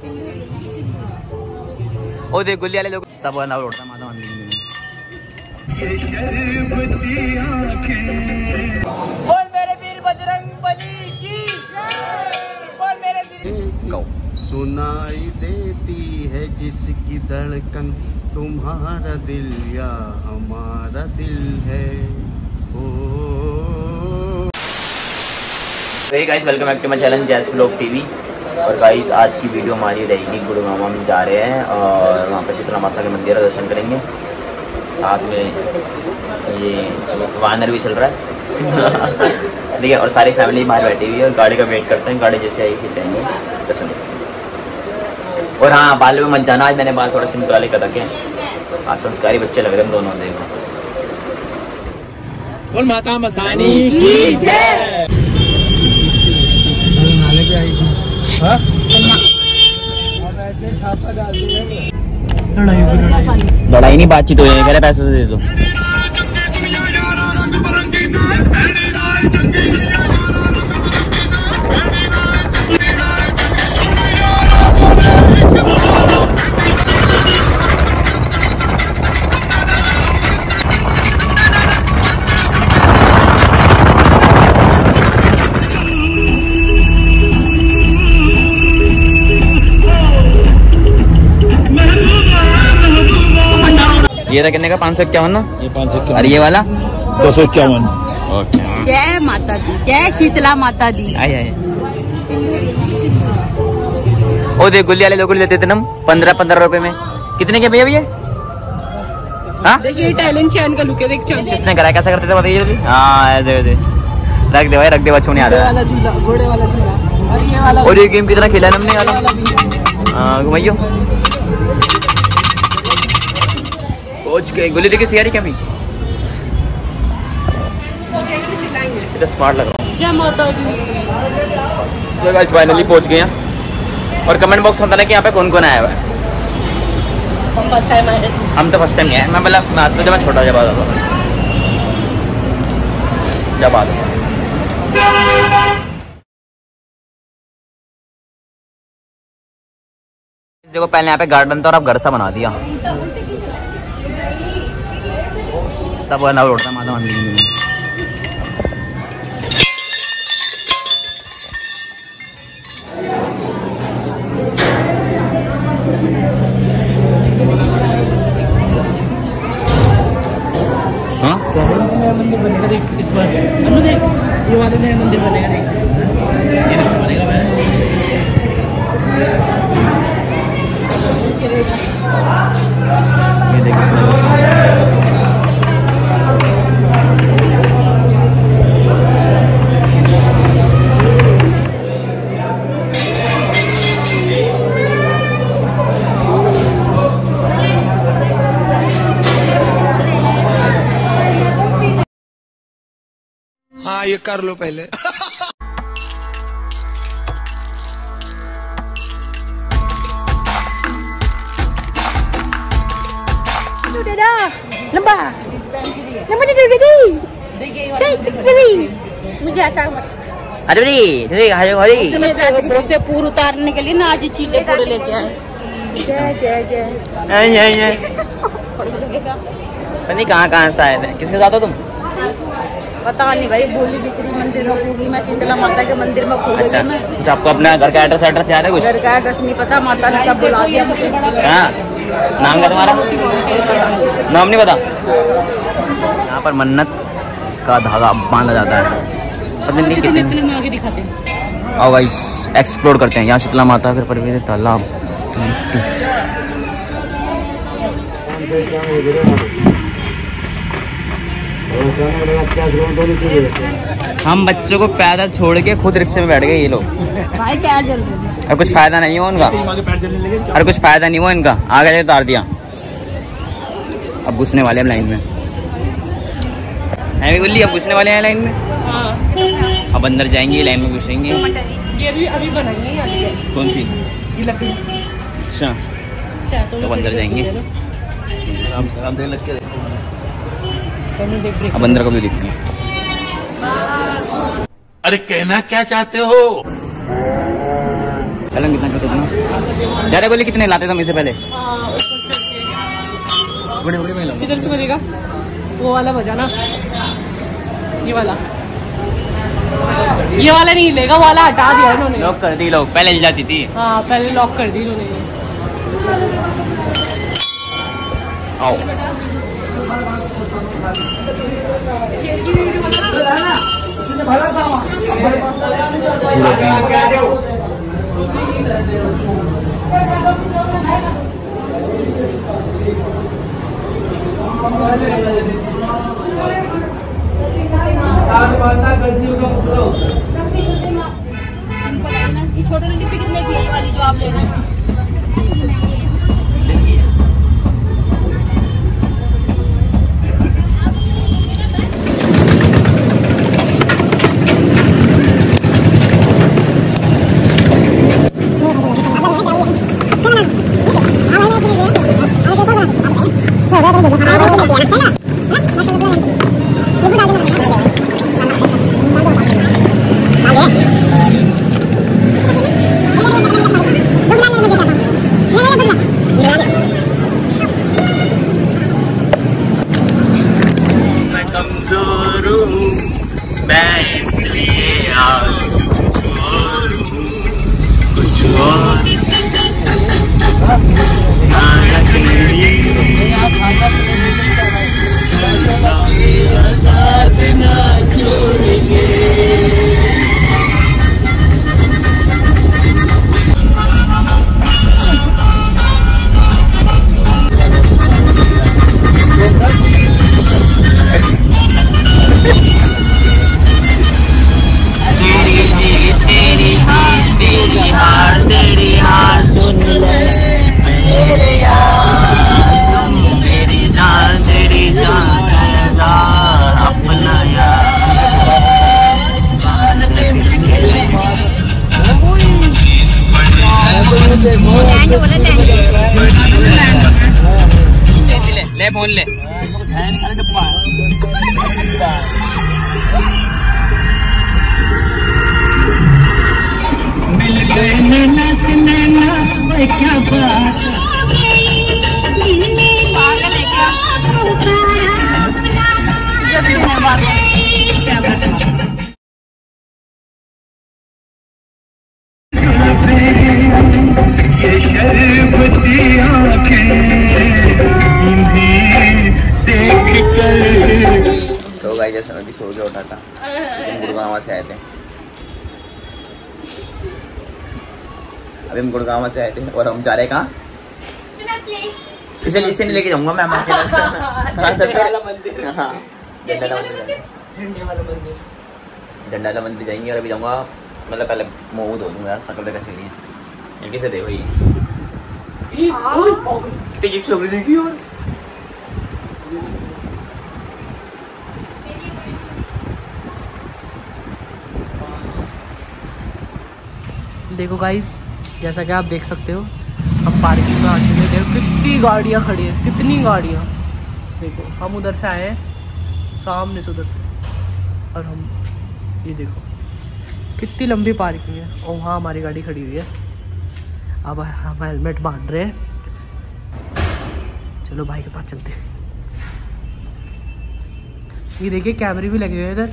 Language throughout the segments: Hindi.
ओ देख गुल्ली वाले लोग सब नाव उड़ता माता मंदिर में। बोल मेरे वीर बजरंग बली की बोल मेरे सुनाई देती है जिसकी धड़कन तुम्हारा दिल या हमारा दिल है। Hey guys welcome back to my channel जैस व्लॉग टीवी। और गाइस आज की वीडियो हमारी रहेगी गुड़गांव में जा रहे हैं और वहाँ पर शीतला माता के मंदिर का दर्शन करेंगे। साथ में ये वानर भी चल रहा है ठीक है। और सारी फैमिली बाहर बैठी हुई है और गाड़ी का वेट करते हैं। गाड़ी जैसे आई खिंचाएंगे दर्शन। और हाँ बालों में मत जाना, आज मैंने बाल थोड़ा सिंपल वाले कर रखे हैं। आज संस्कारी बच्चे लग रहे हैं दोनों। देखो बोल माता मसानी की जय। लड़ाई नहीं बातचीत हो जाएगी, पैसों से दे दो। ये था कितने का? 551 ना? ये 551। और ये वाला 251। ओके। जय माता दी, जय शीतला माता दी। आए आए। ओ देख गुल्ली वाले लोग लेते थे ना 15-15 रुपए में। कितने के भैया भैया? हाँ देखिए टैलेंट चैन का लुक है, देख चैन किसने कराया, कैसा करते थे बताइए जल्दी। हाँ दे दे रख दे भाई, रख दे, बच्चों नहीं आ रहा। घोड़े वाला झूला और ये वाला। और ये गेम कितना खेला है हमने वाला। हाँ घुमाइयो। पहुंच गए। गुल्ली देखिए सियारी क्या भी स्मार्ट लग रहा हूँ। जय माता दी। तो गाइस फाइनली पहुंच गए हैं। और कमेंट बॉक्स में बताना कि यहाँ पे कौन कौन आया हुआ है। हम तो फर्स्ट टाइम नहीं आए। मैं मतलब तो जब मैं छोटा जब आता था देखो पहले यहाँ पे गार्डन था और अब घर सा बना दिया। सब नाव उड़ता माता मंदिर में। हाँ क्या है? नया मंदिर बनेगा देख इस बार। अनु देख ये वाले नया मंदिर बनेगा देख। ये नहीं बनेगा मैं। ये देखो हाँ ये कर लो पहले। लंबा मुझे ऐसा अरे बहुत से पूर उतारने के लिए ना आज चीले पूरे लेके आए। जय जय जय। नहीं कहाँ से आए थे, किसके साथ हो तुम? पता नहीं भाई, भोली बिसरी मंदिर में पूरी, मैं शीतला माता के मंदिर में पूरी। अच्छा आपको अपना घर का एड्रेस याद है कुछ? घर का एड्रेस नहीं पता, माता ने सब बुला दिया मुझे। हाँ नाम क्या तुम्हारा? नाम नहीं पता? यहाँ पर मन्नत का धागा बांधा जाता है। पता नहीं कितने आगे दिखाते हैं। आओ गाइस एक्सप्लोर करते हैं। यहाँ शीतला माता के परिवेश तालाब। हम बच्चों को पैदल छोड़ के खुद रिक्शे में बैठ गए ये लोग। भाई पैर जल रहे हैं। और कुछ फायदा नहीं हुआ उनका। और कुछ फायदा नहीं हुआ इनका, आगे उतार दिया। अब घुसने वाले हैं लाइन में। है गुल्ली अब घुसने वाले हैं लाइन में। अब अंदर जाएंगे, लाइन में घुसेंगे। ये भी अभी बनाएंगे। कौन सी? अच्छा तो अंदर जाएंगे। अब अंदर का भी दिखेंगे। अरे कहना क्या चाहते हो? पलंग कितना छोटा था ना? ज़्यादा बोले कितने लाते थे इससे पहले? बड़े बड़े में किधर से बजेगा? वो वाला बजाना, ये वाला नहीं लेगा, वो वाला हटा दिया इन्होंने। लॉक कर दी लोग, पहले जाती थी। हाँ पहले लॉक कर दी इन्होंने। आओ ये छोटे डिब्बे कितने की है, ये वाली जो आप ले रहे हैं? ले फोन ले। क्या बात पागल है क्या? सो गाइस जैसे अभी सो के उठा था, गुड़गांव से आए थे। अभी हम गुड़गांव से आए थे और हम जा रहे कहाँ? इसे नहीं लेके जाऊंगा मैं अकेला। झंडाला मंदिर जाएंगे और अभी जाऊंगा, मतलब पहले मुँह धो दूंगा यार, शकल पे कैसे नहीं है ये कैसे दे भाई। देखी और देखो गाइस, जैसा कि आप देख सकते हो हम पार्किंग में आ चुके हैं। देखो कितनी गाड़ियाँ खड़ी हैं, कितनी गाड़ियाँ। देखो हम उधर से आए हैं, सामने से उधर से, और हम ये देखो कितनी लंबी पार्किंग है, और वहाँ हमारी गाड़ी खड़ी हुई है। अब हम हेलमेट बांध रहे हैं। चलो भाई के पास चलते हैं। ये देखिए कैमरे भी लगे हुए हैं इधर,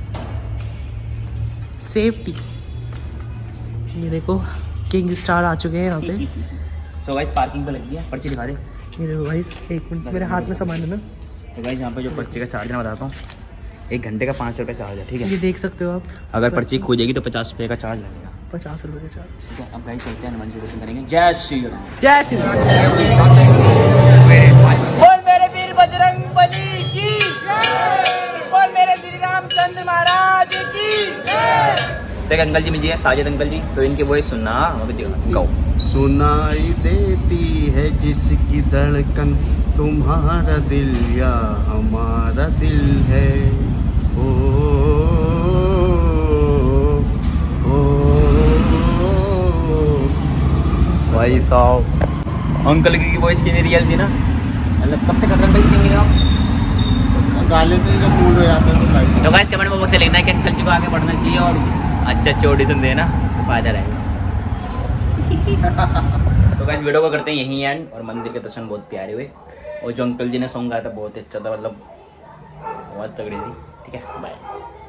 सेफ्टी। ये देखो किंग स्टार आ चुके हैं यहाँ पे। सो गाइस पार्किंग पे लगी है, पर्ची दिखा दे। ये देखो गाइस, एक मिनट मेरे हाथ में सामान है ना। तो गाइस यहाँ पे जो पर्ची का चार्ज मैं बताता हूँ, 1 घंटे का 5 रुपये चार्ज है, ठीक है। ये देख सकते हो आप। अगर पर्ची खो जाएगी तो 50 रुपये का चार्ज लगेगा, 50 रुपये का चार्ज। ठीक है। अब गाइस चलते हैं, हनुमान जी दर्शन करेंगे। जय श्री राम। जय श्री राम। बोल मेरे वीर बजरंग बली की, बोल मेरे श्री रामचंद्र महाराज की। तो एक अंकल जी मिल है, साजिद अंकल जी, तो इनकी वॉइस सुनना। गौ सुनाई देती है जिसकी धड़कन, तुम्हारा दिल या हमारा दिल है। ओ, ओ, भाई साहब अंकल की वॉइस कितनी रियल थी ना, मतलब कब से कब अंकल सिंगिंग आप गाले तो जब मूड हो जाते हैं तो लाइट। तो गाइस कमेंट बॉक्स से लिखना है कि अंकल जी को आगे बढ़ना चाहिए और अच्छा ऑडिशन देना तो फायदा रहेगा। तो गाइस वीडियो को करते हैं यहीं एंड, और मंदिर के दर्शन बहुत प्यारे हुए, और जो अंकल जी ने सॉन्ग गाया था बहुत अच्छा था, मतलब आवाज़ तगड़ी थी। ठीक है, बाय।